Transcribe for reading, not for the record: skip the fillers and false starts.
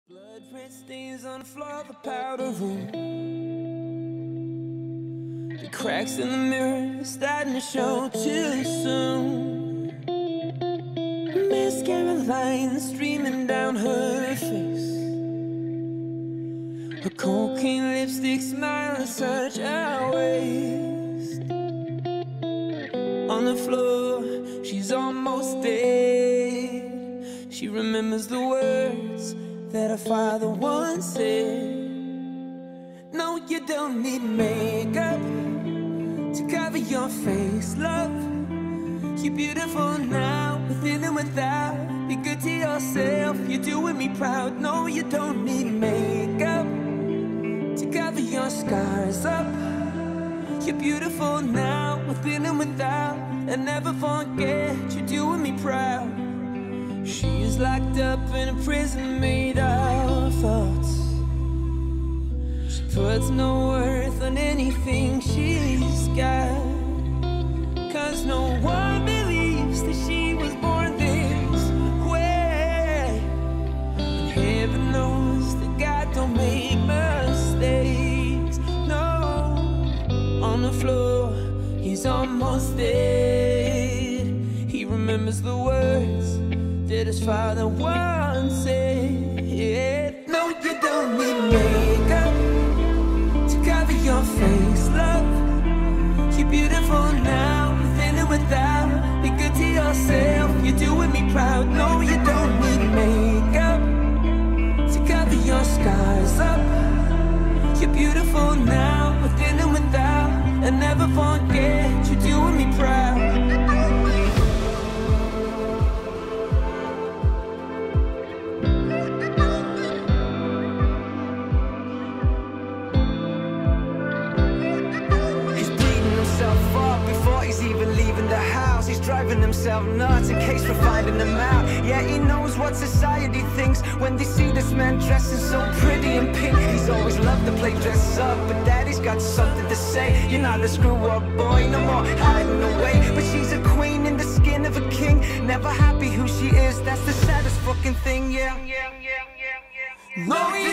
Blood red stains on the floor of the powder room. The cracks in the mirror starting to show too soon. Mascara lines streaming down her face. Her cocaine lipstick smile is such a waste. On the floor, she's almost dead. She remembers the words that her father once said. No, you don't need makeup to cover your face, love. You're beautiful now, within and without. Be good to yourself, you're doing me proud. No, you don't need makeup to cover your scars up. You're beautiful now, within and without. And never forget, you're doing me proud. She is locked up in a prison made of thoughts. She puts no worth on anything she's got, 'cause no one believes that she was born this way. And heaven knows that God don't make mistakes. No, on the floor, he's almost dead. He remembers the words that his father once said. No, you don't need makeup to cover your face, love. You're beautiful now, within and without. Be good to yourself, you're doing me proud. No, you don't need makeup to cover your scars up. You're beautiful now, within and without. And never forget, you're doing me proud. Even leaving the house, he's driving himself nuts in case we're finding him out. Yeah, he knows what society thinks when they see this man dressing so pretty in pink. He's always loved to play dress up, but daddy's got something to say. You're not a screw-up boy, no more hiding away. But she's a queen in the skin of a king, never happy who she is, that's the saddest fucking thing, yeah. No,